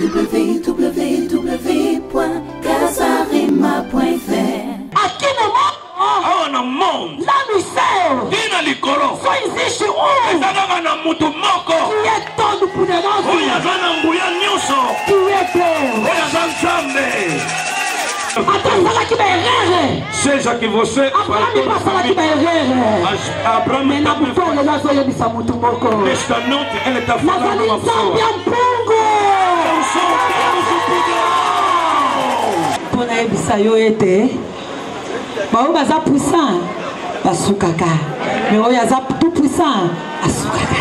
www.casarema.fr. Aqui no mundo, awa na monde lá no céu, tina likolo só existe ezalaka na mutu moko que é todo poderoso, oyo aza na nguya nyonso que é Deus. oyo aza nzambe. Atrasada que berrere. Seja que você Abraham passava que berrere. Abraham Mais na butole nós olhamos essa muito pouco. nesta noite ele está Nós falando uma olhamos pessoa. um pungo. Eu sou o Deus do poder. Pona ebisayo ete. Bao baza puissant. Basukaka. Mais oyo aza tout puissant. Asukaka.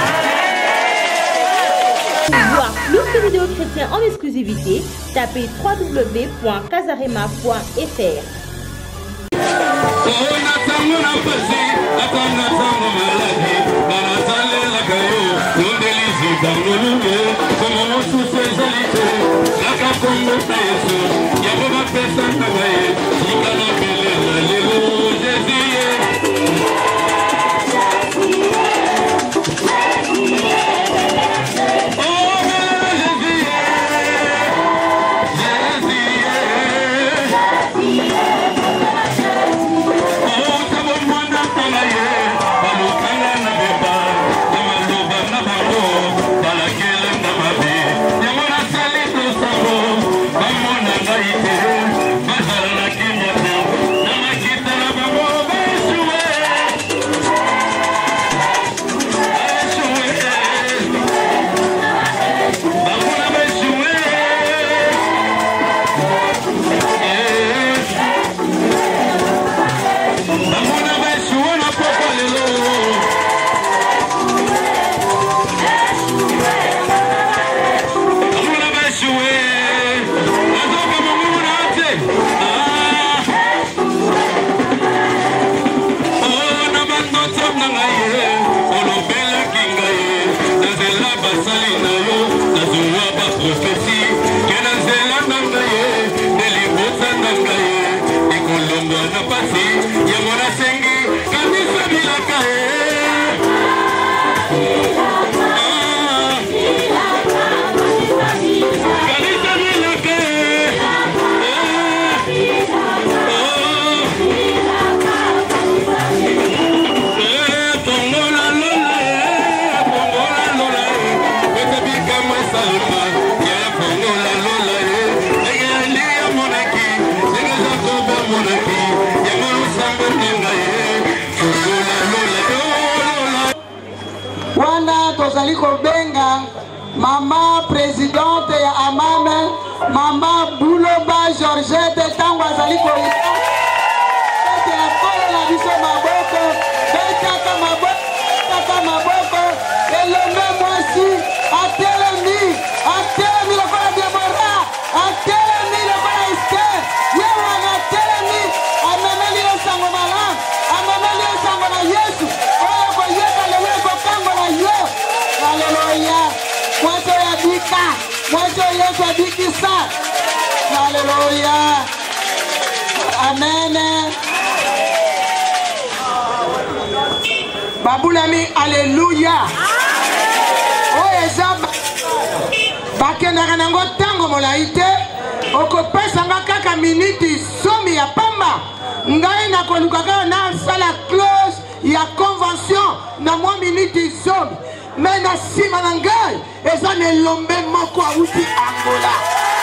Voir plus de vidéos chrétiennes en exclusivité, tapez www.casarema.fr. Benga Mama présidente ya Amame Mama Bouloba Georgette Tango Azaliko Bete ya kolo na biso maboko Betaka maboko Elombe mwasi Atelemi lokola Deborah Atelemi lokola Esther Yewa na telemi Amemeli yo sango malam Amemeli yo sango na Yesu Oyo koyeka lewe kokango na yo Hallelujah. Mwacho ya bika. Mwacho Yesu abikisa. Hallelujah. Amen. Babulami, hallelujah. Oye zaba. Bakendaka nango tango molaite. Okopesa nga kaka miniti somi ya pamba. Ngai na kolukaka na sala close ya convention na mwa miniti somi. Mais na sima na ngai eza na elombe moko awuti Angola.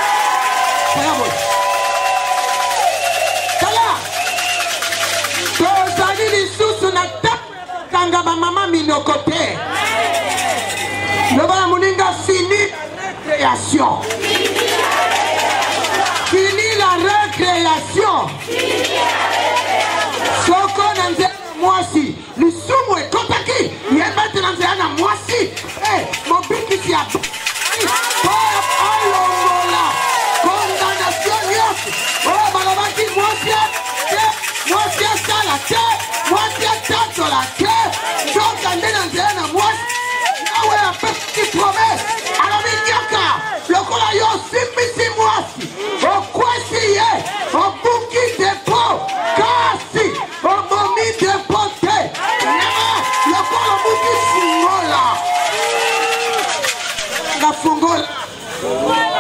Tala tozali lisusu na kanga bamama minoko te. Lobana moninga fini récréation. Fini la récréation. Soko na nzela mwasi lisumu ekotaki yebete na nzela na mwasi mobikisi ya alongola condamnation nyonso oyo balobaki mwasi asala te mwasi atatola te nzoka nde na nzela na mwasi nawe apesi promese alobi nyoka lokola yo osimbisi mwasi okwesi ye obuki depo kasi obomi depo te nyama lokola obuki fungola ngafungola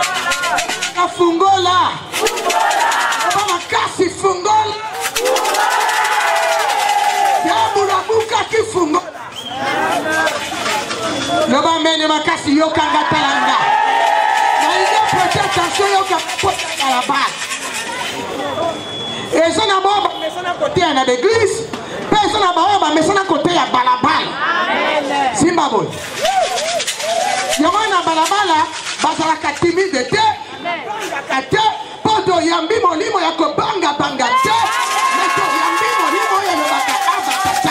Le bamene makasi yokanga talanga. Na ide prêter attention yoka pota à la base. Et ça n'a pas côté à l'église. Personne n'a pas mais ça n'a côté à balabala. Zimbabwe. Yamana balabala bazalaka timide te. Ate poto yambi molimo ya kobanga banga te. Meto yambi molimo ya lobaka abata.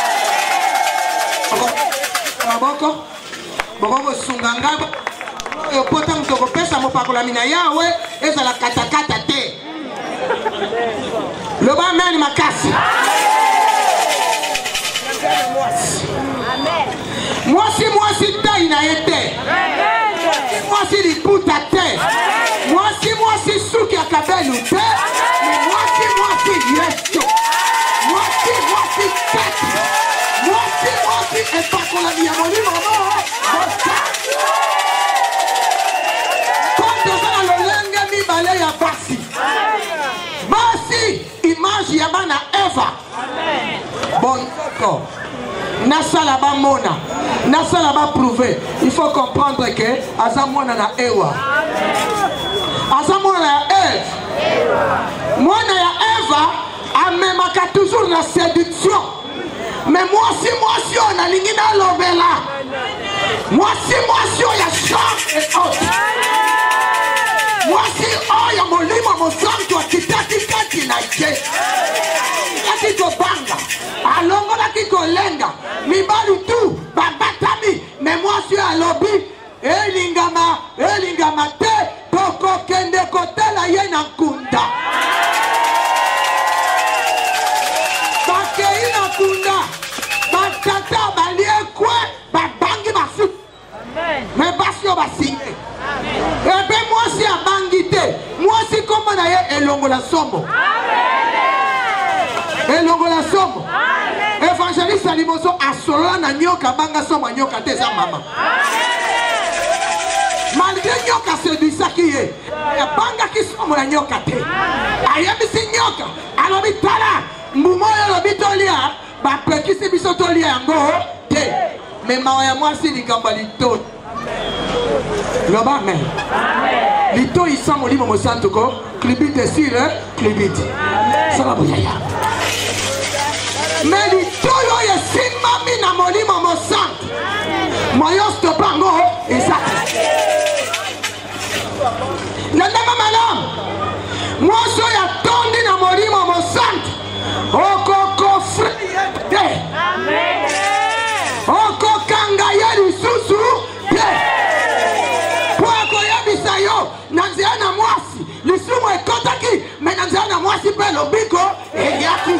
Maboko. Boko sunganga. Yo pota mtoko pesa mopakola mina yawe ezala katakata te. Le bamene makasi. Moi si taille na été. Moi si liputa te. Moi si souki akabelu te. Mais moi si yesto. Moi si tête. Moi si epakola ya molimo no. Quand ça na lolenge mi bale ya basi. Basi image ya bana Eva. Bon corps. Nasala ba mona, nasala ba prouver. Il faut comprendre que azamona na Ewa. Azamona na Eve. Mona ya Eva amemaka toujours la séduction. Mais moi si on a lingina lobela. Moi si on ya chance et autres. Moi si on ya molimo mosanto kitaki na je. Kiko banga, alongo la kiko lenga, mi balu tu, babatami, mais moi je suis à lobby, elingama te, toko kende kote la yena kunda. Bake ina kunda, batata balie kwe, babangi basu. Mais basio basinge. Ebe moi si a bangite, moi si comme na ye elongo la sombo. Et l'ongo la somme. Évangéliste Alimoso a solo na nyoka banga somme nyoka te za mama. Malgré nyoka séduit ça qui est. Banga qui somme na nyoka te. Ayemi si nyoka. Alobi tala. Mbumo alobi tolia. Ba peki si biso tolia ngo te. Mais mawa moi si likamba lito. Loba men. Lito isa molimo mosanto ko. Klibite sire. Klibite. Ça va boyaya. Mais l'itoyo ye simami na molimo mosante. Moyo stopango ezaki. Nandama madame. Moso ya tondi na molimo mosante. Okoko frite. Amen. Oko kanga ye lisusu te. Pwako yebisa yo nanzia na mwasi. Lisumu ekotaki mais nanzia na mwasi pe lobiko eyaki.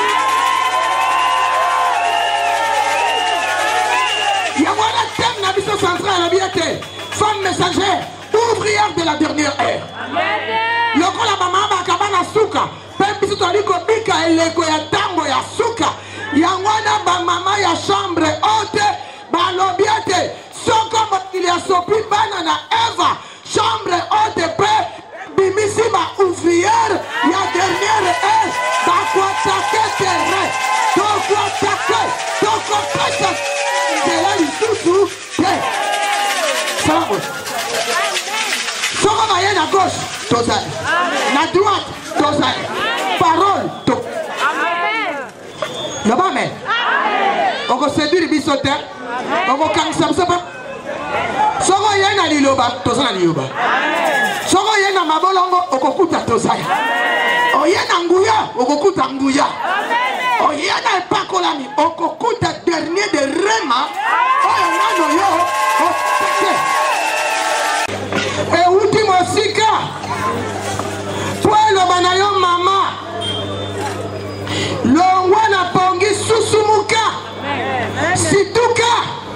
Femme messagère, ouvrière de la dernière ère. Loko la maman bakabana suka, pembi toliko bika eleko ya tango ya suka. Yangwana ba mama ya chambre haute, ba lobiate, soko il y a sopi bana na Eva, chambre haute pe bimisi ba ouvrière ya dernière ère, ba kwa take terre, toko take, toko pesa, de la lisusu te. Soko baye na gauche, tozali. Na droite, tozali. Parole, to. Amen. Loba amen. Oko séduire biso te. Oko kangisa biso pa. Soko ye na liloba, tozala liloba. Soko ye na mabolongo, oko kuta tozali. Oye na nguya, oko kuta nguya. Oye na epakolami, oko kuta dernier de rema. Oye nano yo, okate. Et ultimo sika Puelo banayo mama Longwa na pongi susumuka Situka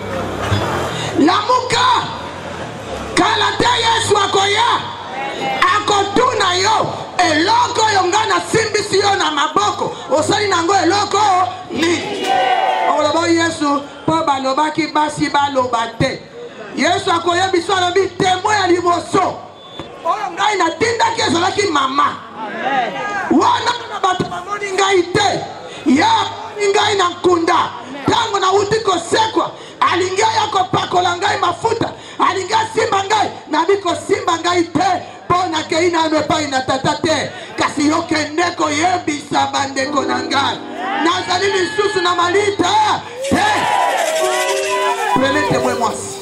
Lamuka Kalate Yesu akoya Akotuna yo Eloko yongana simbisi yo na maboko Osali nango eloko ni Olobo Yesu Po balobaki basi balobate Yesu akoya biso alobi témoin ya liboso. Oyo ngai na tinda ki ezalaki mama. Wana na bato bamoni ngai te. Ya ngai na nkunda. tango na uti kosekwa alingia yako pakola ngai mafuta alingia simba ngai na biko simba ngai te pona ke ina mepa ina tata te kasi yokende koyebisa bandeko na ngai nazali lisusu na malita te prenez-moi mwasi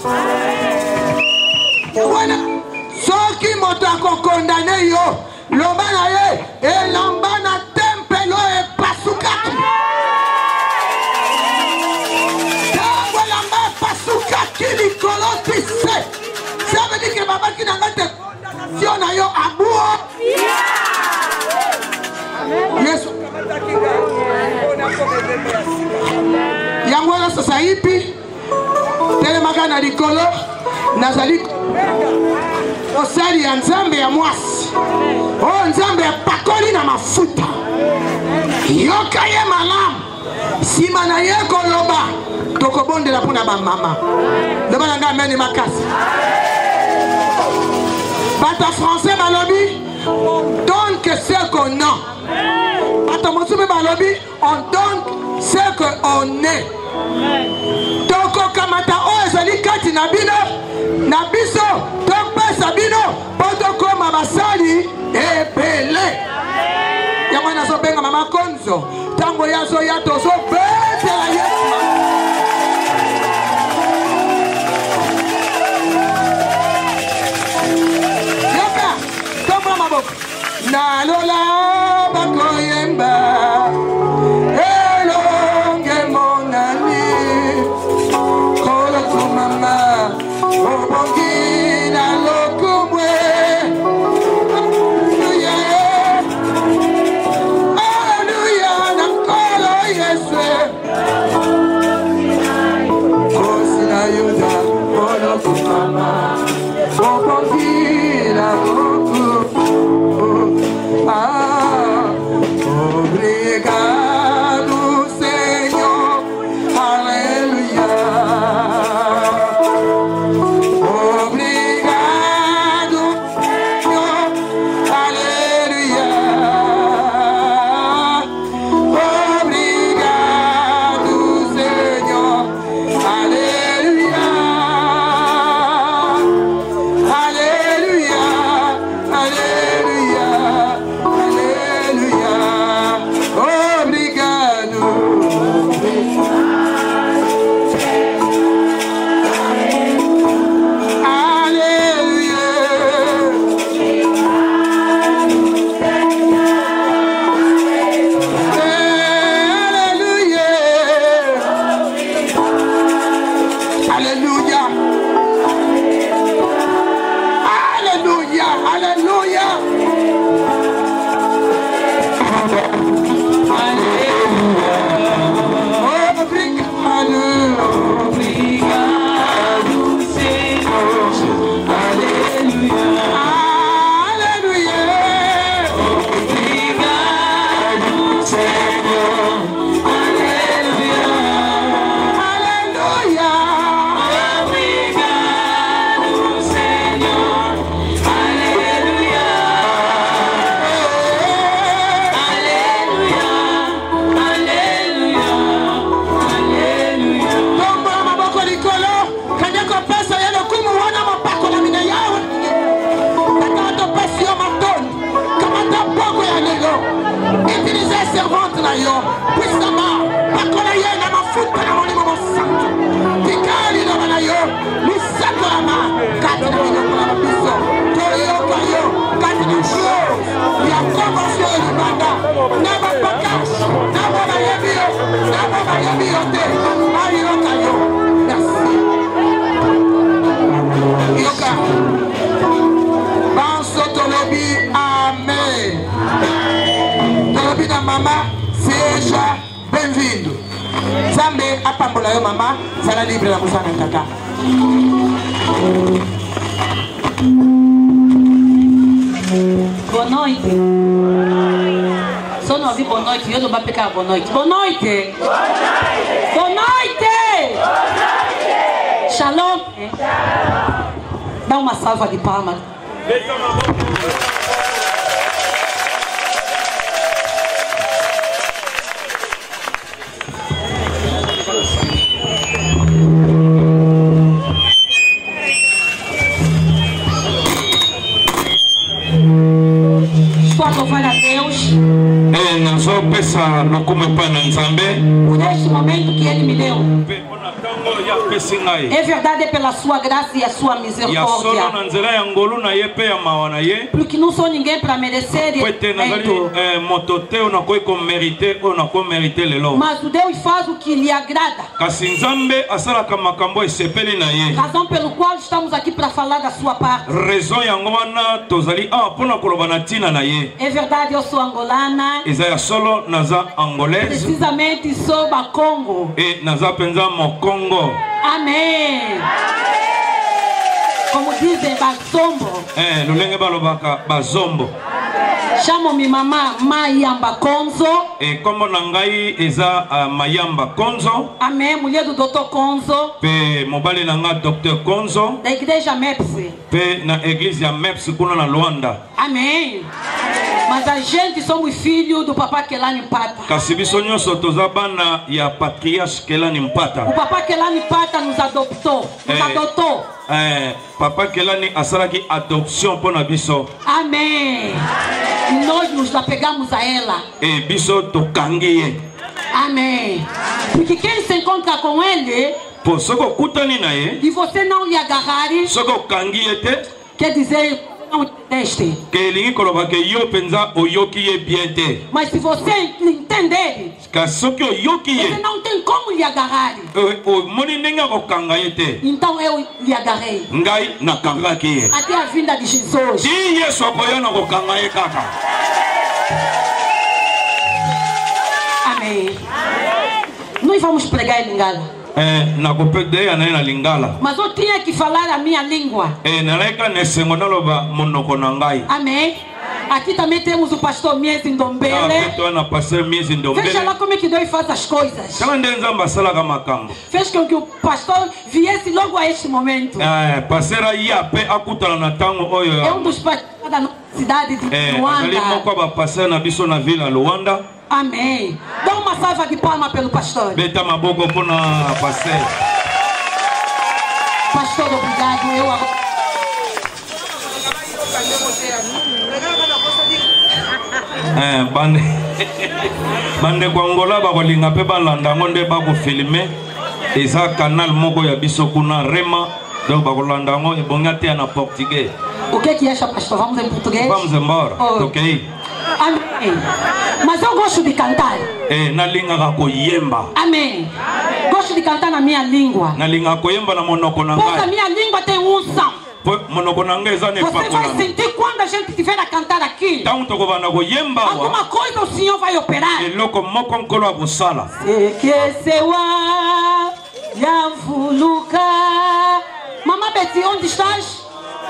wana soki moto akokondane yo lomba na ye elamba na tempelo epasukaki tango elamba epasukaki likolo tise ça veut dire que babaki na ngai te kondamnation na yo abuo yesu yango wana sasa hivi telemaka na likolo nazali osali ya nzambe ya mwasi oyo nzambe epakoli na mafuta yoka ye malamu nsima na ye koloba tokobondela mpona bamama loba na ngai ameni makasi bata français balobi on donne que ce qu'on a bata mosusu balobi on donne ce qu'on est tokokamata oyo ezali kati na bino na biso topesa bino mpo tokoma basali ebele yango nazobenga mama konzo ntango yazoya tozobetela yesu yoka tombola maboko nalola bakoyemba Mama, seja bem-vindo. Zambe apambola yo mama, sala libre la musana tata. Boa noite. Só não ouvi boa noite, eu não vou pegar boa noite. Boa noite. Boa noite. Shalom. Dá uma salva de palmas. lokumu epai na Nzambe por este momento que Ele me deu. mpe mpona ntango ya apesi ngai É verdade, é pela sua graça e a sua ya solo misericórdia. na nzela ya ngolu na ye mpe ya mawa na ye Porque não sou ninguém para merecer po ete nazali respeito. moto te oyo nakoki komerite oyo nakomerite lelo Mas o Deus faz o que lhe agrada. kasi Nzambe asalaka makambo esepeli na ye Razão pelo qual estamos aqui para falar da sua parte. raison yango wana tozali awa mpona koloba na ntina na ye É verdade, eu sou angolana. eza ya solo naza angolaise Precisamente sou Bakongo. e naza mpenza mokongo Amém. Como dizem, Basombo. lolenge balobaka bazombo Chamam-me mamá Mayamba Konzo. e nkombo na ngai eza mayamba konzo Amém. Mulher do Dr. Konzo. mpe mobali na nga dr konzo Da igreja MEPS. mpe na eglise ya meps kuna na Luanda Amém. Mas a gente somos filhos do Papá Kelani Pata. kasi biso nyonso toza bana ya patriarche Kelani O Mpata Papá Kelani Pata nos adoptou. Nos adotou. papa Kelani asalaki adoption mpo na biso Amém. E nós nos apegamos a ela. e biso tokangi ye Amém. Porque quem se encontra com ele po soki okutani na ye e você não lhe agarrar, soki okangi ye te quer dizer não teste. ke elingi koloba ke yo mpenza oyoki ye bien te Mas se você entender, kasi soki oyoki você ye não tem como lhe agarrar. omoni ndenge ya kokanga ye te Então eu lhe agarrei. ngai nakangaki ye Até a vinda de Jesus. ti yesu akoya na kokanga ye kaka Amém. Nós vamos pregar em Lingala. nakopedeya na ye na lingala Mas eu tinha que falar a minha língua. nalayika na esengo naloba monoko na ngai Amém. Aqui também temos o pastor Mies Ndombele. to na paster miezi Veja lá ndombele como é que Deus faz as coisas. tala nde nzambe asalaka makambo Fez com que o pastor viesse logo a este momento. paster aya mpe akutana na ntango É oyo dos pastores da nossa cidade de azali Luanda. moko ya bapaster na biso na ville ya Luanda Amém. Dá uma salva de palma pelo pastor. beta maboko mpona paster Pastor, obrigado. Eu agora. bandeko Angola bakolinga mpe balanda yango nde bakofilme eza canal moko ya biso kuna Rema donc bakolanda yango ebonga te na portugais O que é que acha, pastor? Vamos em português? vamos embora Oh. tokei Amém. Mas eu gosto de cantar. nalingaka koyemba Amém. Gosto de cantar na minha língua. nalingaka koyemba na monoko na Porque a ngai minha língua tem unção. po monoko na ngai eza na Você vai epakolama sentir quando a gente estiver a cantar aqui. ntango tokobanda koyemba awa Alguma coisa o Senhor vai operar. eloko moko nkolo akosala Sequecewa Yavuluka. Mamãe Betty, onde estás?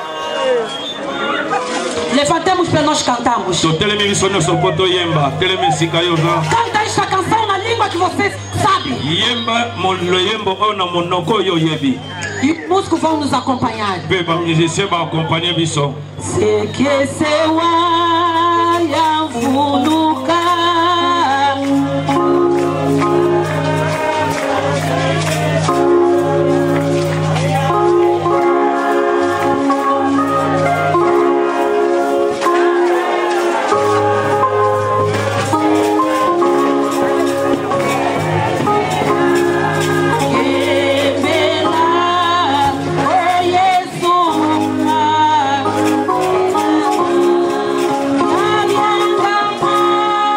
Levantemos para nós cantarmos. totelemi biso nyonso mpo toyemba telemi esika yo oza Canta esta canção na língua que você sabe. yemba loyembo oyo na monoko oyo oyebi E os músicos vão nos acompanhar. mpe bamusicien baakompagne biso Sequecewa Yavuluka. Oh,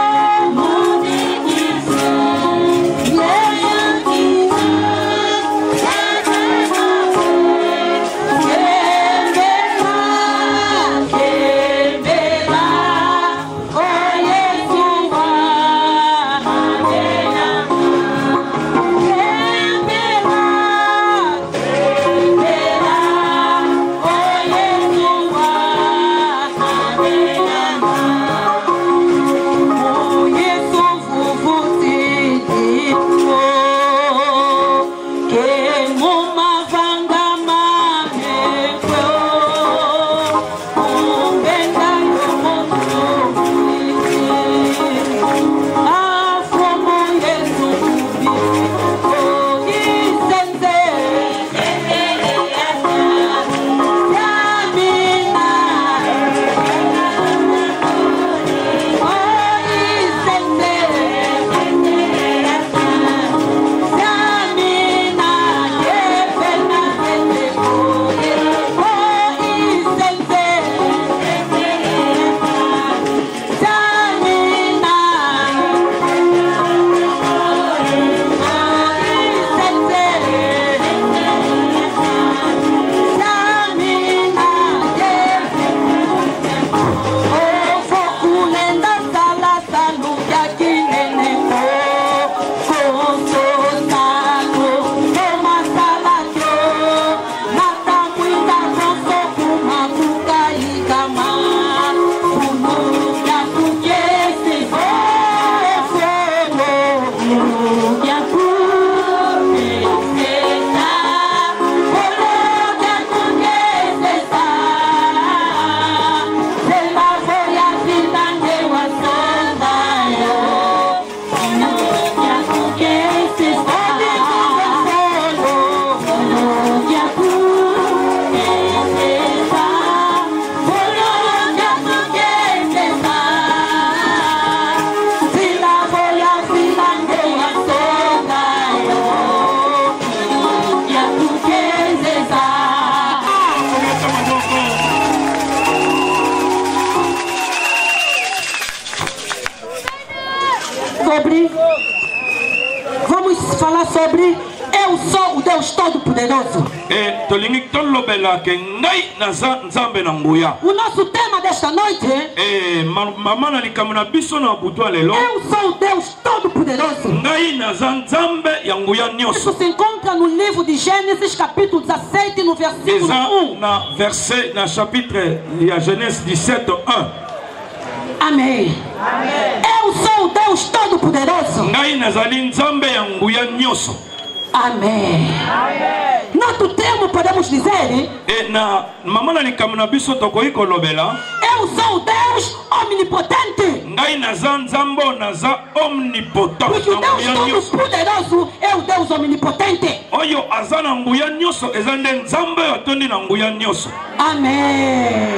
Todo-Poderoso. E tolingi tolobela ke ngai naza nzambe na nguya. O nosso tema desta noite mama na likambo na biso na butu lelo. Eu sou o Deus Todo-Poderoso. Ngai naza nzambe ya nguya nyonso. Isso se encontra no livro de Gênesis, capítulo 17, no versículo 1. Na verset, na chapitre ya Genèse 17, 1. Amém. Eu sou o Deus Todo-Poderoso. Ngai nazali nzambe ya nguya nyonso. Amém. No outro termo podemos dizer, na mama na likambo na biso tokoki kolobela, eu sou o Deus omnipotente. Ngai naza nzambe naza omnipotent. Porque o Deus Todo-Poderoso é o Deus omnipotente. Oyo aza na nguya nyonso eza nde nzambe atondi na nguya nyonso. Amém.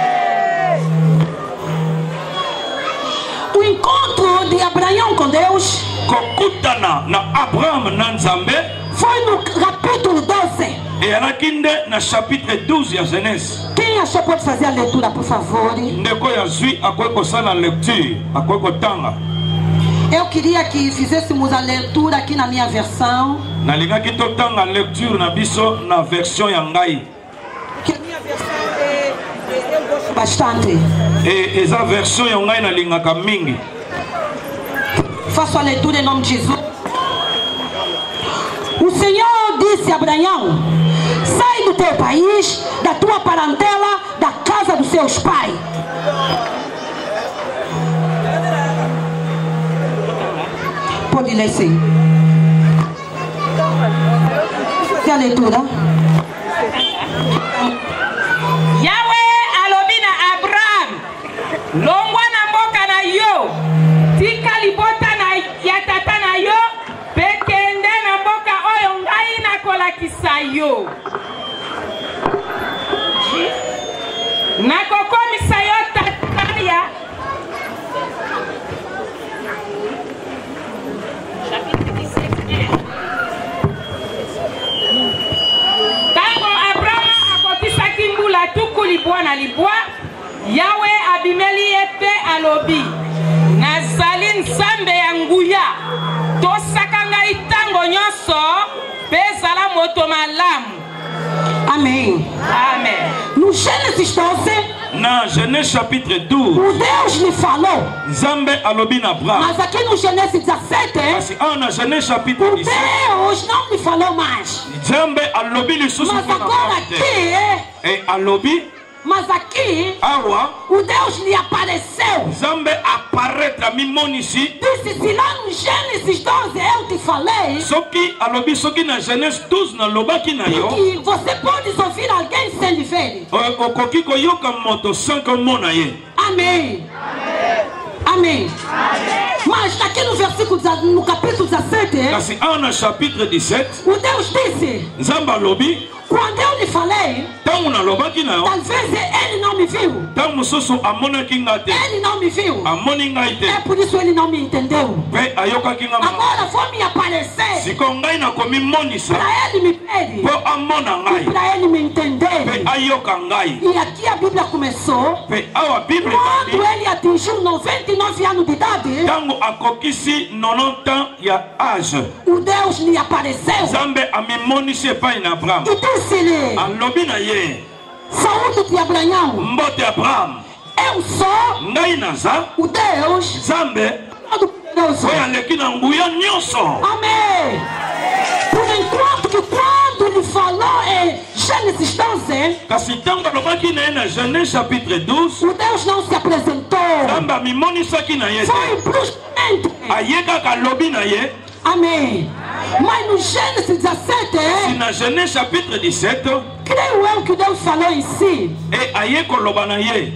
O encontro de Abraão com Deus kokutana na Abraham na nzambe foi no capítulo 12. E alaki nde na chapitre 12 ya Genèse. Quem achou pode fazer a leitura, por favor? Ndeko ya zwi akoki kosala lecture, akoki kotanga. Eu queria que fizéssemos a leitura aqui na minha versão. Nalingaki totanga lecture na biso na version ya ngai. Que a minha versão eu gosto bastante. E eza version ya ngai nalingaka mingi. Faço a leitura em nome de Jesus. O Senhor disse a Abraão: sai do teu país, da tua parentela, da casa dos seus pais. Pode ler sim. Fazer a leitura. Yahweh alobina Abraham, longwa na mboka na yo, tika libota na ya tata na yo, pekende na mboka oyo ngai na kolakisa yo. Nakokomisa yo tata ya chapitre 17. Tango Abraham akokisaki mbula tuku libwa na libwa, Yawe abimeli epe alobi: nazali nzambe ya nguya, tosaka ngai tango nyonso, bezala moto malamu. Amém. Amen. No Gênesis 12, Na Genèse chapitre 12, o Deus lhe falou. nzambe alobi na Abraham. Mas aqui no Gênesis 17, Kasi na Genèse chapitre o 17, Deus não lhe falou mais. nzambe alobi lisusu Mas mpona agora Abraham te. aqui, E alobi mas aqui, awa o Deus lhe apareceu. nzambe apparaître mimonisi. Disse: se lá no Gênesis 12 eu te falei Soki alobi soki na Genèse 12 nalobaki na yo, que você pode ouvir alguém sem lhe ver. okoki koyoka moto sans komona ye. Amém. Amém. Mas aqui no versículo, no capítulo 17, Kasi na chapitre 17, o Deus disse: nzambe alobi quando eu lhe falei, ntango nalobaki na yo, talvez ele não me viu. ntango mosusu amonaki nga te, Ele não me viu. amoni ngai te, É por isso ele não me entendeu. mpe ayokaki nga malamu. Agora vou me aparecer Sikoyo ngai nakomimonisa para ele me ver mpo amona e ngai para ele me mpe entender. ayoka ngai. E aqui a Bíblia começou Mpe awa bible quando elobi ele atingiu 99 anos de idade. ntango akokisi 90 ans ya age, O Deus lhe apareceu nzambe amimonisi epai na Abraham. e disse-lhe: Alobi na ye: saúde-te, Abraão. mbote Abraham, Eu sou ngai naza o Deus nzambe Todo-Poderoso. oyo aleki na nguya nyonso. Amém. Por enquanto que quando lhe falou em Gênesis 12, Kasi ntango alobaki na ye na Genèse chapitre 12, o Deus não se apresentou. nzambe amimonisaki na ye te, Foi bruscamente. aye kaka alobi na ye. Amém. Mas no Gênesis 17, Na Genèse chapitre 17, creio eu que Deus falou em si. e aye koloba na ye: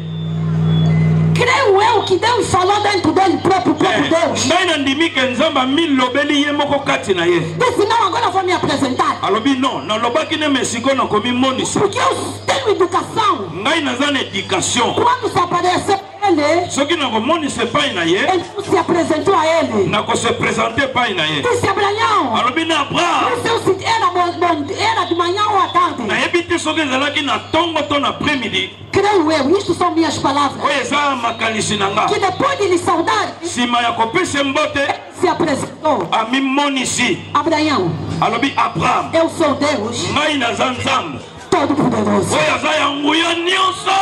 Creio eu que Deus falou dentro dele próprio Deus. ngai nandimi ke nzambe amilobeli ye moko kati na ye. Disse: não, agora eu vou me apresentar. Alobi non, nalobaki ne me sikoyo nakomimonisa. Porque eu tenho educação. Ngai naza na éducation. Quando se apareceu ele, Soki nakomonisa epai na ye, ele se apresentou a ele. nakose présente epai na ye. Disse: Abraão, Alobi na Abraham, não sei se era de manhã ou à tarde. nayebi te soki ezalaki na ntongo to na après-midi. Creio eu, isto são minhas palavras. Oyo eza makanisi na nga. Que depois de lhe saudar, Nsima ya kopesa mbote, se apresentou. amimonisi: Abraão, alobi Abraham eu sou Deus ngai naza nzambe Todo-Poderoso. oyo aza ya nguya nyonso.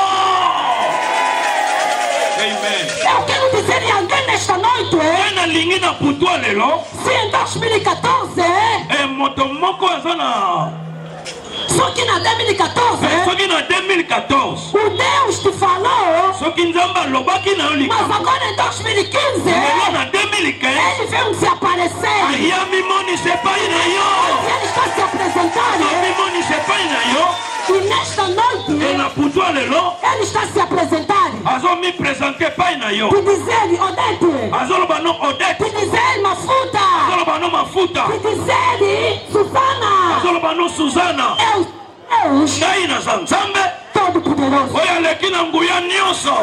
Amen. Eu quero dizer a alguém nesta noite, nalingi na putwa lelo se em 2014 moto moko aza na soki na 2014 soki na 2014 o Deus te falou, soki nzambe alobaki na yo mas likambo agora em 2015 lelo na 2015 ele veio se aparecer, aya mimonisa epai na yo ele está se apresentando mimonisa epai na yo e nesta noite na putwa lelo ele está se apresentando azomi présente epai na yo te dizer Odete, azoloba no Odete te dizer Mafuta, azoloba no Mafuta te dizer Susana, azoloba no Suzana Deus ngai naza nzambe Todo-Poderoso. oyo aleki na nguya nyonso.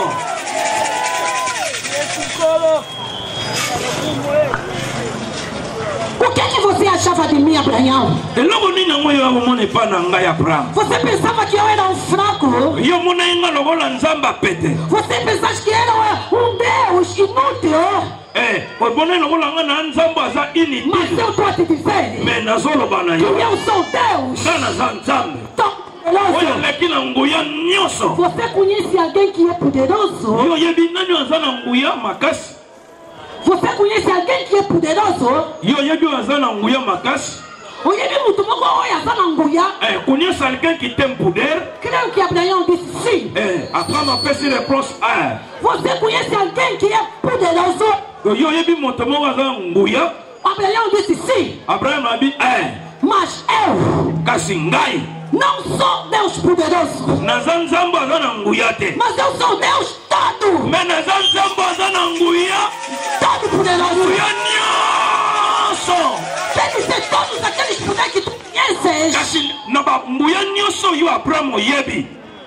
O que é que você achava de mim, Abraão? eloko nini yango yo akomona epai na ngai Abraham? Você pensava que eu era um fraco? yo mona ye nga lokola nzambe apete Você pensava que era um Deus inútil? omona ye lokola nga na nzambe aza Mas inutile eu estou a te dizer me nazoloba na que yo eu sou Deus nga naza nzambe oyo Todo-Poderoso. aleki na nguya nyonso. Você conhece alguém que é poderoso? yo oyebi nani oyo aza na nguya makasi? Você conhece alguém que é poderoso? yo oyebi oyo aza na nguya makasi? Oyebi mutu moko oyo aza na nguya? connaisse quelqu'un qui tem poder? Creio que Abraão disse sim. Abraham apesi réponse Você conhece alguém que é poderoso? yo oyebi moto moko aza na nguya? Abraão disse sim. Abraham abi Mas eu kasi ngai não sou Deus poderoso, naza nzambe aza na nguya te, mas eu sou Deus todo, me naza nzambe aza na nguya Todo-Poderoso. nguya nyonso. Quer dizer, todos aqueles poderes que tu conheces, kasi na banguya nyonso oyo Abraham oyebi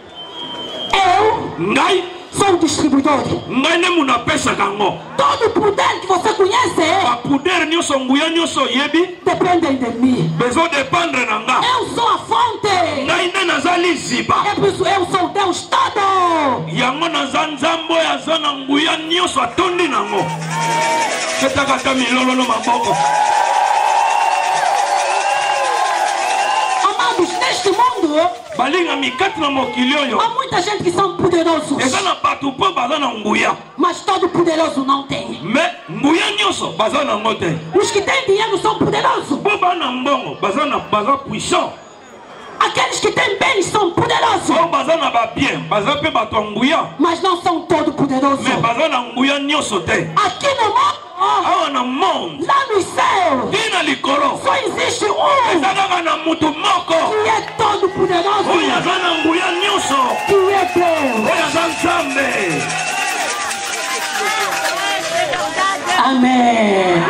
eu ngai sou o distribuidor. ngai nde munhu apesaka yango. Todo poder que você conhece bapuder nyonso nguya nyonso oyebi dependem de mim. bezodependre na nga. Eu sou a fonte. ngai nde naza liziba É por isso eu sou Deus todo. yango naza nzambe oyo aza na nguya nyonso atondi nango. ketaka ta milololo maboko. Amados, neste mundo balinga mikati na mokili oyo há muita gente que são poderosos, eza na bato mpo baza na nguya mas todo poderoso não tem. me nguya nyonso baza nango te. Os que têm dinheiro são poderosos. mpo baa na mbongo baza puissant. Aqueles que têm bens são poderosos, oyo baza na babien baza mpe bato ya nguya mas não são todo poderosos. me baza na nguya nyonso te. Aqui no mundo, awa na monde lá no céu, tina likolo só existe um eza kaka na mutu moko que é todo poderoso, oyo aza na nguya nyonso que é Deus. oyo aza nzambe. Amém.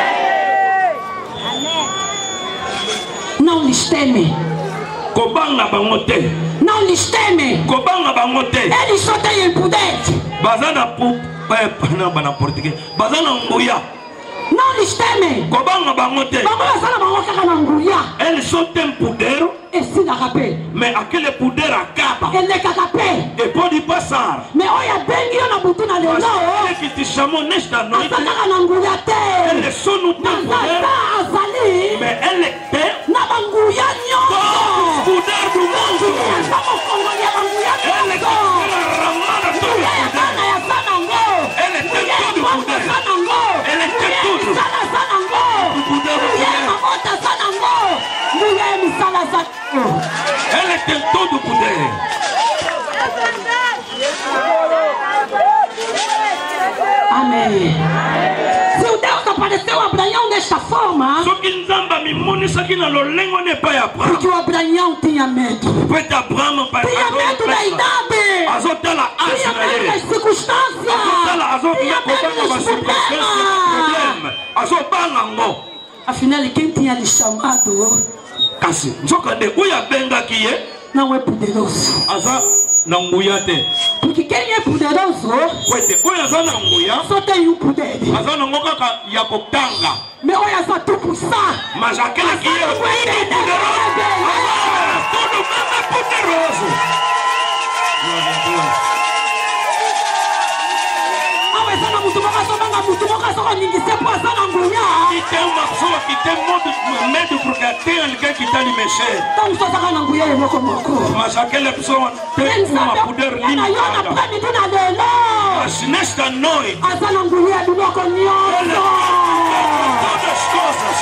Não lhes teme, kobanga bango te, não lhes teme. kobanga bango te. Eles só têm poder, baza na bana portugais baza na nguya. não lhes teme. kobanga bango te. Vamos lá, sala bango kaka na nguya. Eles só têm poder, Esse da rapé, mais aquele poder acaba ele é cacapé. e pode passar. Mais olha bem que eu não boto na Mas leão. aquele que te chamou nesta noite, Essa kaka na nguya tem. ele só não tem Mas poder, essa azali mas ele tem na banguya todo o nyoso. poder do mundo. Vamos congolia banguya Ele tem nyoso. aquela ramada todo o Mulher poder. sana ya sana ngo. Ele tem Mulher todo o bonga poder. sana ngo. Ele tem Mulher tudo. sana sana ngo. O poder do Mulher poder. mamota sana ngo. Mulher sana sana ngo. Ele tem todo o poder. Amém. Se o Deus apareceu a Abraão desta forma, soki nzambe amimonisaki na lolengo ne epai ya porque Abraham, o Abraão tinha medo. po ete Abraham Tinha medo da idade. azotala age Tinha na medo das ye, circunstâncias. azotala Tinha azokobanga medo dos basituation problemas. problème, azobanga ngo. Afinal, quem tinha lhe chamado kasi nzokande oyo abengaki ye não é poderoso. aza na nguya te, Porque quem é poderoso po ete oyo aza na nguya só tem um poder. aza nango kaka ya kotanga, Mais olha só, tu pulsar. mas aquele que é muito poderoso, todo mundo é poderoso. Awesana mutu moka sobanga mutu moka soko ningi sepo asana nguya. te masoa qui te mode pour que te quelqu'un qui t'a limêché. Donc ça sera n'anguye moko moko. Mas aquela pessoa tem uma poder limitada. Mas nesta noite, asa n'anguye biloko nyonso. todas as coisas.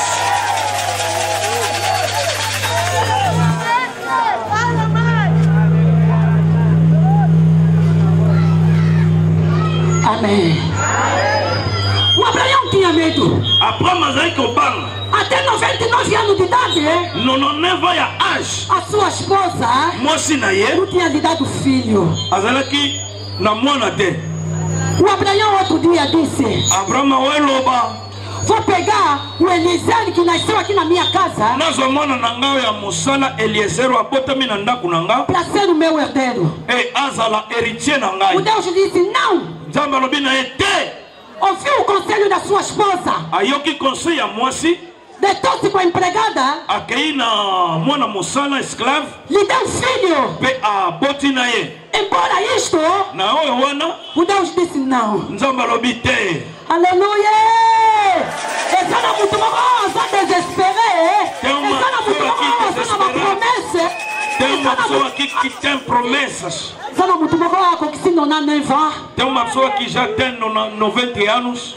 Amen. O Abraão tinha medo. Abraão azai kobanga. Até 99 anos de idade, 99 ya âge. a sua esposa Mosi na ye não tinha lhe dado filho. azalaki na mwana te. O Abraão outro dia disse: Abraão weloba vou pegar o Eliezer que nasceu aqui na minha casa nazwa mwana na ngai ya mosala Eliezer abotami na ndako na nga para ser o meu herdeiro. e azala héritier na O ngai. Deus disse: não. Nzambe alobi na ye te. Ouviu o conselho da sua esposa? Ayoki conseil ya mwasi, Deitou-se com a empregada, akei na mwana mosala esclave lhe deu filho. mpe aboti na ye. Embora isto, Na oyo wana o Deus disse não. Nzambe alobi te. Aleluia! Essa não é muito bom, só desesperé. Tem uma Essa não é muito pessoa aqui bom, essa não é uma desesperada. promessa. Tem uma pessoa aqui que tem promessas. Essa não é muito bom, com que se não há nem vá. Tem uma pessoa que já tem 90 anos.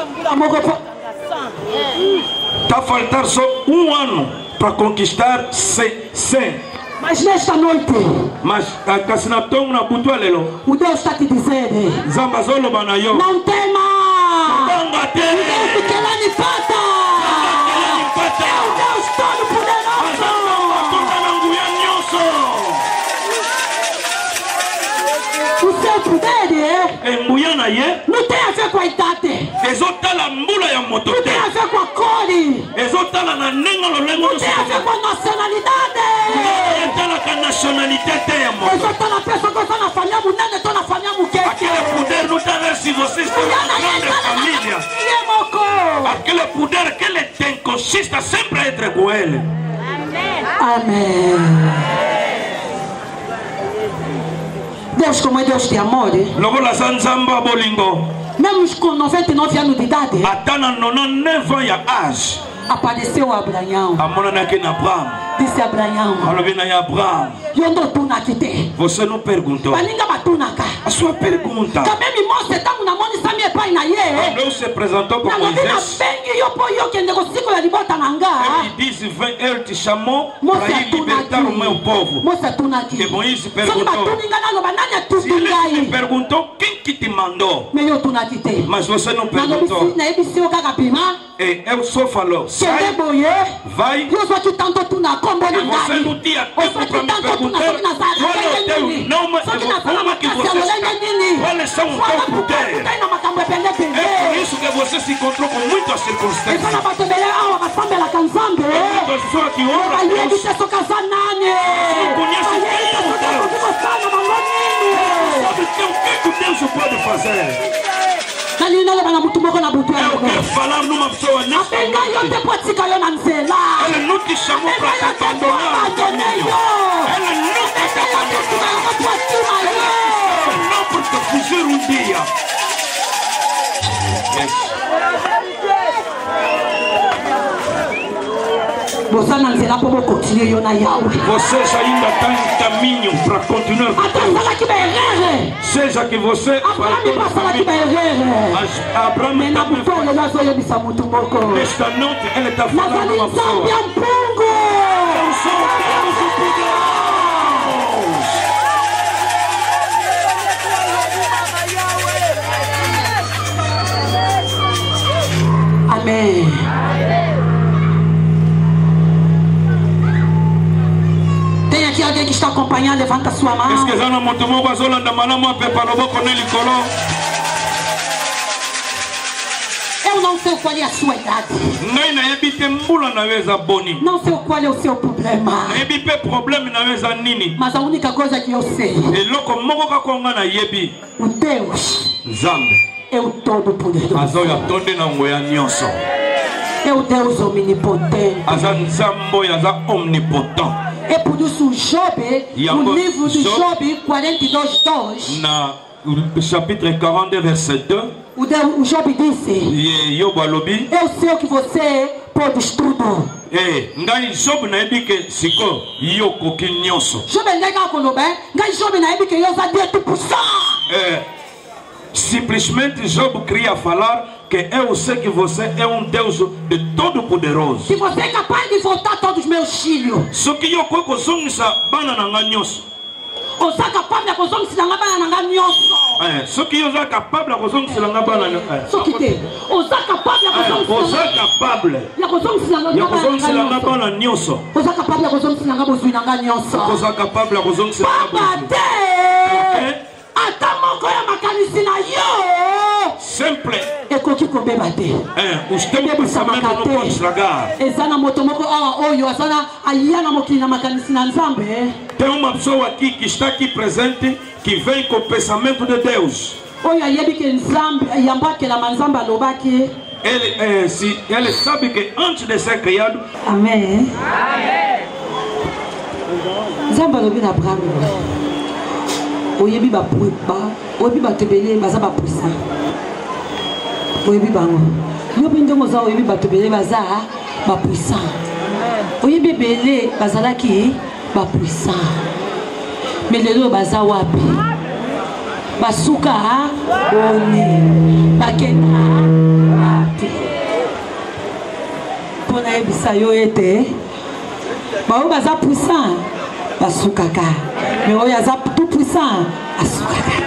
Está a faltar só um ano para conquistar 100. Mas nesta noite, Mas a Cassinaton na Butualelo, o Deus está te dizendo: Zambazolo Banayo, não tema! Banga te, Deus te quer lá de pata! É o Deus Todo-Poderoso! O seu poder Embuyana ye, não tem a ver com a idade, ezotala mbula ya moto não te, tem a ver com a cor, ezotala na nenga lolengo não tem a ver com a nacionalidade. ezotala ka nationalité te ya moto. Eu estou na pessoa que está na família, mulher, estou na família, mulher. Aquele poder não está ver se vocês têm uma grande família. Aquele poder que ele tem consiste a sempre être com ele. Amém. Deus, como é Deus de amor, Lokola sa Nzamba bolingo, mesmo com 99 anos de idade, ata na 99 ans ya âge, apareceu Abraão. amonanaki na Abraham. Disse Abraão: Alobi na ya Abraham, eu não estou na quite. você não perguntou. Baninga batunaka. A sua pergunta. Também me mostra, estamos na mão de Samia pai na ye. Deus se apresentou Na como novena Moisés. bengi yo po yo que negocio com a libota nanga. Ele disse, vem, ele te chamou para Moça ir libertar o meu povo. Moça tunaki. Que Moisés Só perguntou. batuninga nalo banana Se ele te tutungai. perguntou, quem que te mandou? Meio tunaki te. Mas você não Na perguntou. na ebisi o kakapima. E eu só falou, Kende sai, boye. vai. Eu sou aqui tanto tuna combo E na você não tinha tempo para me perguntar qual é o teu nome, como que você está, quais são os teus poderes. É por isso que você se encontrou com muitas circunstâncias. Muitas pessoas que oram a Deus não conhecem quem é o Deus. Sabe o que Deus pode fazer? Eu quero falar numa pessoa nesta noite. Ele não te chamou para te abandonar no caminho. Ele nunca te abandonará. Não por te fugir um dia. Yes. Vocês ainda está em caminho para continuar com Deus. Seja que você Abraão nesta noite ele está falando uma pessoa. Eu sou Deus poderoso. Amém. Tem aqui alguém que está acompanhando, levanta a sua mão. Eu não sei qual é a sua idade. Não sei qual é o seu problema. Mas a única coisa que eu sei, o Deus é o Todo-Poderoso. É o Deus omnipotente. É por isso Job, no livro de Job 42:2, na chapitre 42 verset 2, O Job disse. Yo balobi. Eu sei o que você pode tudo. Ngai Job na ebi que siko yo koki nyonso. Job ndega koloba, ngai Job na ebi que yo za 10%. Simplesmente Job queria falar que eu sei que você é Deus de todo poderoso. Se você é capaz de voltar todos os meus filhos. Só que eu coco zonisa bana na nganyoso. Oza capable de kozongisa nga bana nanga nyonso. Só que oza capable de kozongisa nga bana na. Só que te. Oza capable de kozongisa. Oza capable. Ya kozongisa nga bana nyonso. Oza capable de kozongisa nga bozwi nanga nyonso. Oza capable de kozongisa nga bozwi. Papa ata moko ya makanisi na yo. Simple. Ekoki kobeba te. Os tempos também não podem estragar. Ezana moto moko awa oyo azana ayana mokili na makanisi na Nzambe. Tem uma pessoa aqui que está aqui presente que vem com o pensamento de Deus. Oyo ayebi ke Nzambe yambakela manzambe alobaki. Ele sabe que antes de ser criado. Amen. Nzambe alobi na Abraham. Oyebi ba oyebi ba tebele baza ba puissant. Oyebi bango. Yo bindongo za oyebi ba tebele baza ba puissant. Oyebi bele bazalaki ba puissant. Mais lelo baza wapi? Basuka oni bakena ati. Pona ebisa yo ete. Ba baza puissant basuka ka. Mais oyo aza tout puissant asukaka.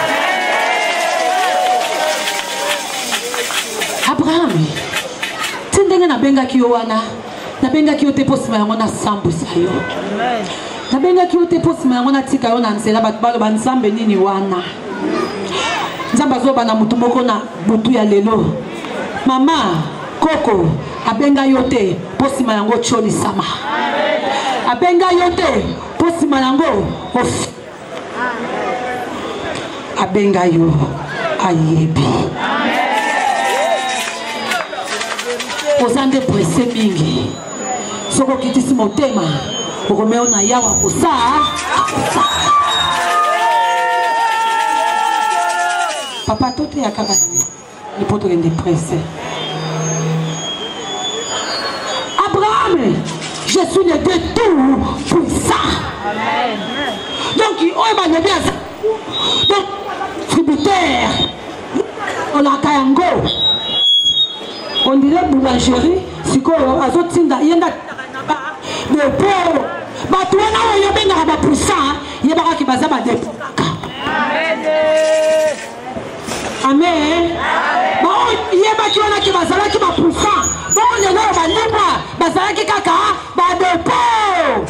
Abraham tindenge na benga ki yo wana na benga ki yo te posima yango na sambusa yo na benga ki yo te posima yango na tika yo na nzela bato baloba Nzambe nini wana Nzambe azoba na mutu moko na butu ya lelo mama koko abenga yo te posima yango cholisama abenga yo te posima yango abenga yo ayebi Ozande presse mingi soko kitisi motema okomeo na yawa kosa papa tote yakaba ni poto ngende presse Abraham je suis le Dieu tout puissant donc oyo ba bien donc tributaire on a kayango. On dirait boulangerie, si on a d'autres yenda de pauvres. Bah toi là on y a bien à puissant, il y a pas qui baza ba de. Amen. Bah il y a pas qui on a qui baza là qui ba puissant. Bah on est là ba libre, baza là qui kaka ba de pauvres.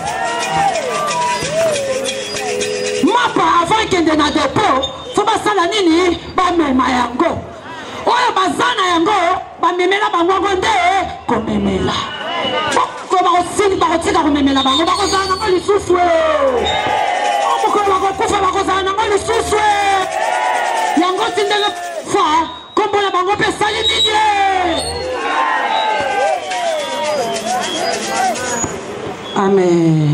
Mapa avant qu'il y ait na de pauvres, faut pas ça la nini ba me mayango. Oya bazana yango bamemela bango nde komemela ko ba osili ba otika komemela bango ba kozana ngo lisusu omukolo ba kokufa ba kozana ngo lisusu yango tindele fa kombola bango pe sali nini amen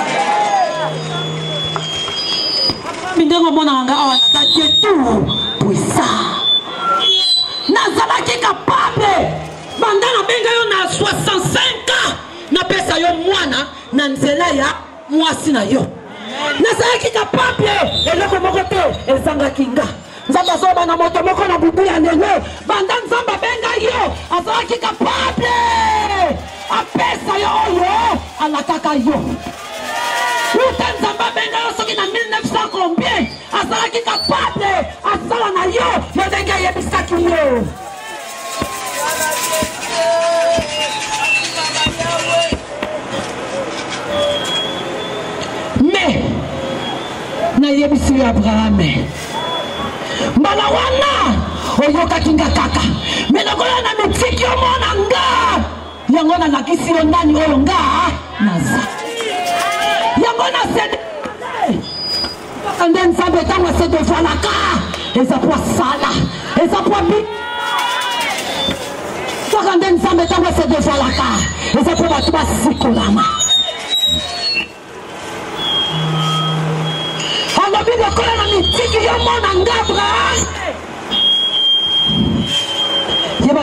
mindengo mona nga awa na Dieu tout puissant nazalaki capable bandana benga yo na 65 ans na pesa yo mwana na nzela ya mwasi na yo nazalaki capable eloko moko te ezangaki nga Nzambe azoba na moto moko na bubu ya lelo banda Nzambe benga yo azalaki capable apesa yo oyo alakaka yo uta Nzambe benga yo soki na 1900 combien azalaki capable asala na yo ndenge yebisaki yo mais na yebisi Abraham mbala wana oyokaki nga kaka mais nakola na mitiki yo mona nga yango nalakisi yo nani oyo nga naza yango na sede ande Nzambe ntango asedevalaka eza po asala eza po abi ande Nzambe ntango asedevalaka eza po bato basikolama alobi lokola na mitiki yo mona nga Abraham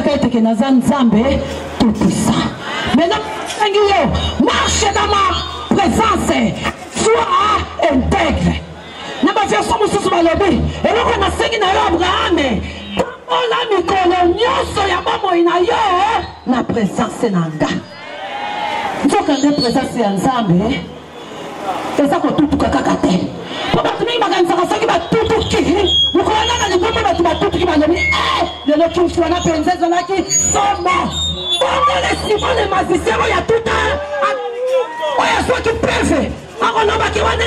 kaka ete ke naza nzambe tout puissant. Maintenant marche dans ma présence, sois intègre. Na ba version mosusu balobi eloko na sengi na yo Abraham ola mikolo nyonso ya bomoi na yo na présence na nga. Nzoka nde présence ya Nzambe eza kotutuka kaka te po bato mingi bakanisaka soki batutuki mokolo nana libombo bato batutuki balobi lelo kimsi wana mpenza ezalaki somo bongo le simon le magicien oyo atuta oyo soki preve akolobaki wana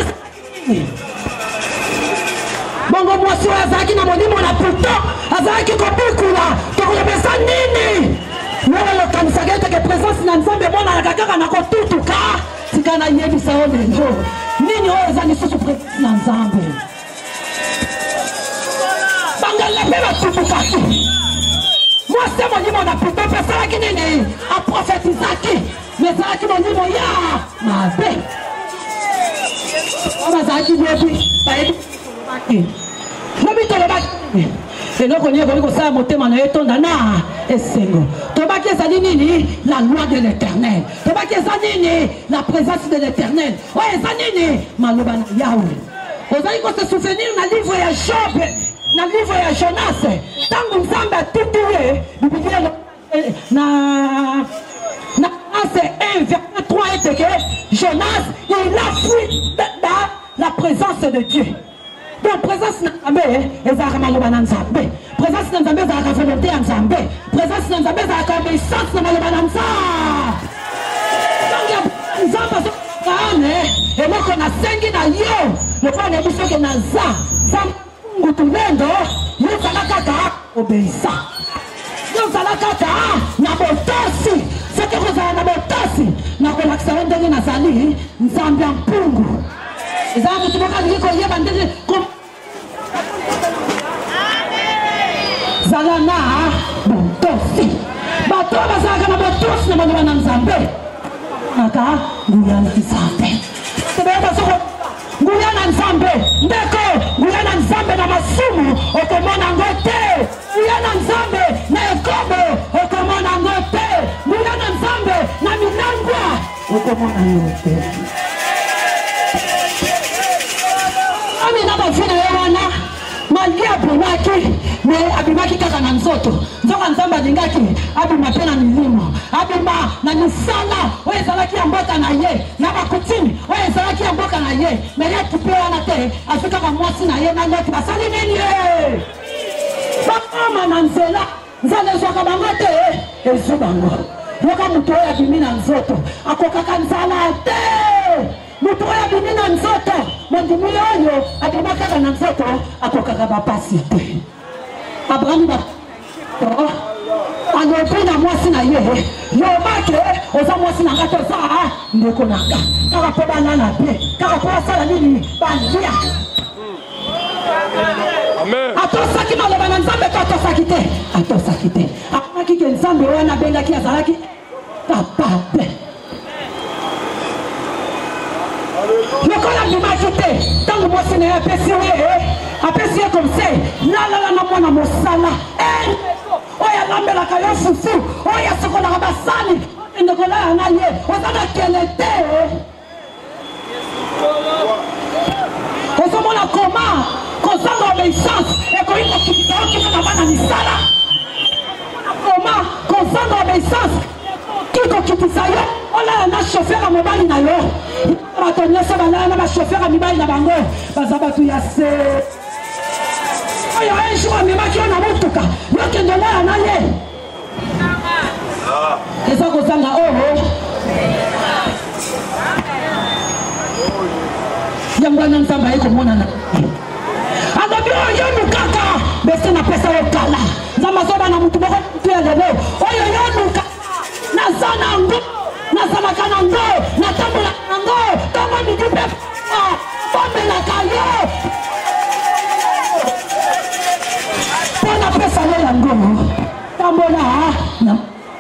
bongo mwasi oyo azalaki na molimo na puto azalaki kobikula tokoyebesa nini lelo lokanisaka eteke présence na Nzambe emonanaka kaka na kotutuka tika na yebisa yo lelo nini oyo eza lisusu présence na Nzambe bangala mpe batutukaki mwasi molimo na puto mpe asalaki nini aprofetizaki me ezalaki molimo ya mabe bazalaki yebi bayebi lobi tolobaki eloko nini ekoki kosala motema na ye etonda na esengo tobaki ezali nini la loi de l'éternel tobaki eza nini la présence de l'éternel oyo eza nini maloba na yawe ozali kose souvenir na livre ya Job na livre ya Jonas ntango Nzambe atuti ye biblia na Jonas 1 verset 3 eteke Jonas il a fui dans la présence de Dieu. Donc présence na Nzambe ezalaka maloba na Nzambe, présence na Nzambe ezalaka volonté ya Nzambe, présence na Nzambe ezalaka obéissance na maloba na Nzambe. Donc Nzambe azokana eloko nasengi na yo lokola na biso ke naza ngutulendo yozala kaka obéissant yozala kaka na botosi soki kozala na botosi nakolakisa yo ndenge nazali Nzambe ya mpungu ezala motu moko alingi koyeba ndenge zala na botosi bato bazalaka na botosi na maloba na Nzambe naka nguya na Nzambe tebeyeba soko nguya na Nzambe ndeko nguya na Nzambe na masumu okomona ngo te nguya na Nzambe na ekobo okomona ngo te nguya na Nzambe na minangwa okomona ngo te amina bafina yo wana malgré abimaki me abimaki kaka na nzoto nzoka Nzambe alingaki abima mpe na milimo abima na misala oyo ezalaki ya mboka na ye na bakutimi oyo ezalaki ya mboka na ye me ye kipe wana te azwi kaka mwasi na ye na loti basali nini ye bakoma na nzela nzala ezwaka bango te ezwi bango yoka moto oyo abimi na nzoto akokaka nzala te moto oyo abimi na nzoto mondimi oyo abima kaka na nzoto akokaka bapasi te Abraham alobi na mwasi na ye yobake oza mwasi na nga toza ndeko na nga kaka mpo balala be kaka mpo basala nini balia atosaki maloba na Nzambe to atosaki te atosaki te akomaki ke Nzambe wana abengaki azalaki capable lokola abimaki te ntango mwasi na ye apesi ye comme se nalala na mwana mosala oyo alambelaka yo fufu oyo asokolaka basani endekolaya na ye oza na kele te ozomona koma kozanga obéissance ekoki kokitisa yo kino na bana misala koma kozanga obéissance kokitisa yo olala na chauffeur ya mobali na yo bato nyonso balala na bachauffeur ya mibali na bango baza bato ya se oyo un jour amemaki yo na motuka yokende olala na ye eza kozanga oyo yango wana Nzambe aye komonana alobi oyo yonukaka bese napesa yo kala Nzambe azoba na motu moko tu ya lelo oyo yonuka naza na ngo nazalaka na ngo natambolaka na ngo ntongo midi mpe bomelaka yo mpo napesa yo yango tambola na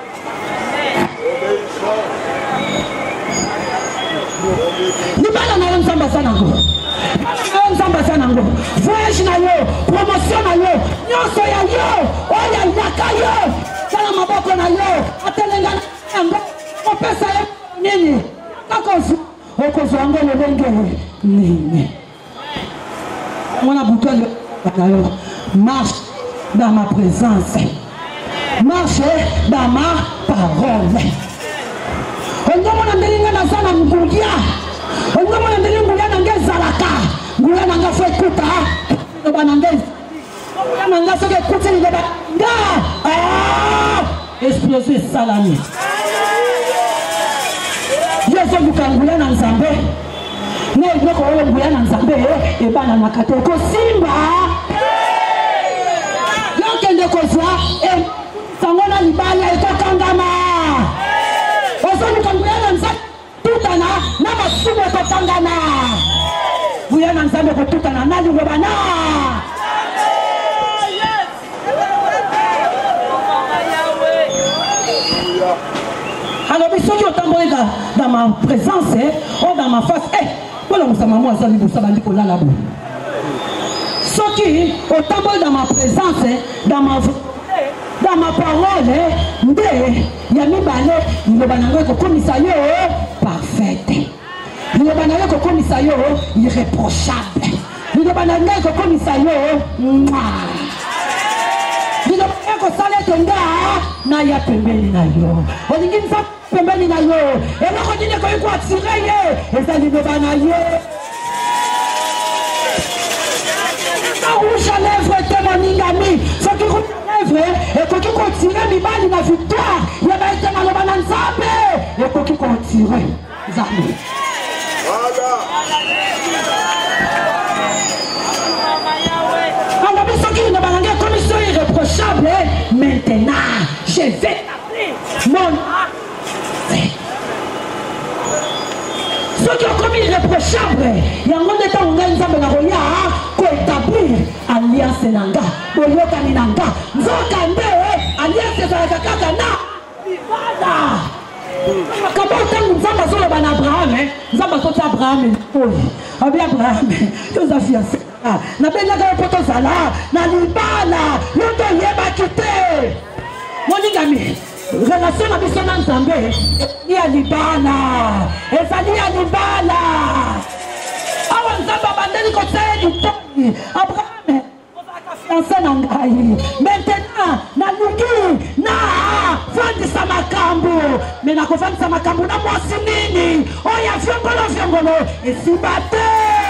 libala na yo Nzambe aza nango Nzambe aza nango voyage na yo promotion na yo nyonso ya yo oyo ayaka yo sala maboko na yo atelenga yango opesa ye nini kakozu okozwa yango lolenge nini mwana butu na yo marche dans ma présence marche dans ma parole ondomona ndelinga naza na ngulia ondomona ndelinga ngulia nange ezalaka ngulia nanga fo ekuta loba nange ngulia nanga soki ekuti liloba nga explosion esalami yo ezoluka ngulia na nzambe na eloko oyo ngulia na nzambe ebananaka te kosimba yokende kozwa sango na libala ekokangama ozoluka ngulia na nzambe tutana na masumu ekokangana ngulia na nzambe ekotutana na liloba na alors soki otamboli dans ma présence ou dans ma face voilà mosama mo azali bosabandi kolala bo soki otamboli dans ma présence dans ma parole nde ya mibale liloba nango ekokomisa yo parfaite liloba nango ekokomisa yo irréprochable liloba nango ekokomisa yo liloba ekosala ete nga na ya pembeni na yo olingi nza pembeni na yo eloko nini ekoki koatire ye eza liloba na ye rouge à lèvres te moningami soki rouge à lèvres ekoki kotire mibali na victoire yeba ete maloba na nzambe ekoki kotire nzambe alobi soki liloba nange commission irréprochable maintenant je vais t'appeler mon soki okomi irréprochable yango nde ntango ngai nzambe na koya koétablir alliance na nga boyokani na nga nzoka nde alliance ezalaka kaka na libala kaba ntango nzambe azoloba na abraham nzambe azoti abraham oyo abi abraham toza fiance nabengaka yo mpo tozala na libala yo toyebaki te moningami relation na biso na nzambe ya libala ezali ya libala awa nzambe abandeli kosala litoni abraham ozalaka fiance na ngai maintenant nalingi na fandisa makambo me nakofandisa makambo na mwasi nini oyo afiongolo esimba te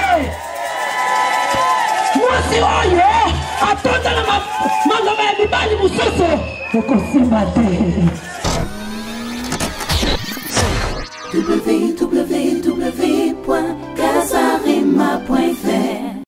mwasi oyo atonda na maloba ya mibali mosusu ekosimba te.